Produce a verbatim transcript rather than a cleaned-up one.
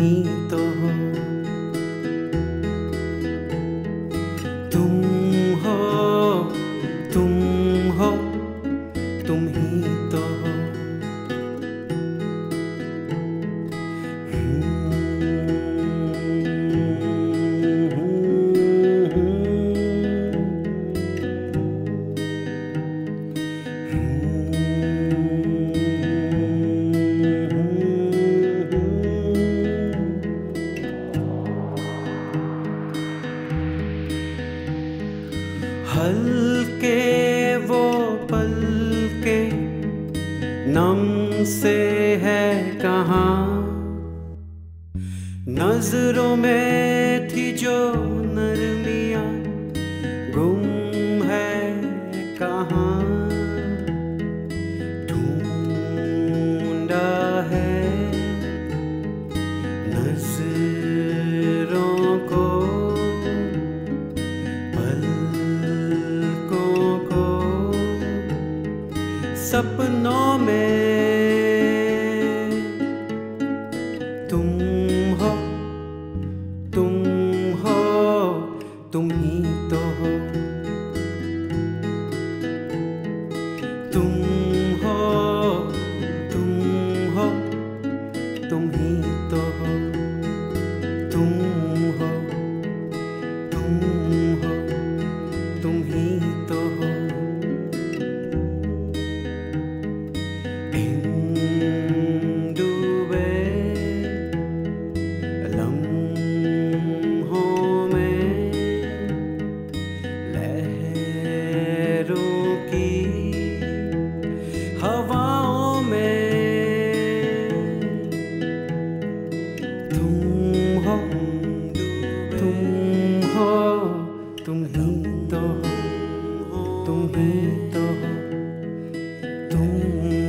ही तो हो, तुम हो, तुम हो, तुम ही तो हो। हल्के वो पल के नम से है कहाँ, नजरों में थी जो नरमियाँ गुम है कहाँ। ढूंढा है नजरों को, सपनों में तुम हो, तुम हो, तुम ही तो हो, तुम हो, तुम हो, तुम ही तो हो, तुम हो, तुम हो, तुम ही तो हो। हवाओं में तुम हो, तुम हो, तुम ही तो हो, तुम ही तो हो, तुम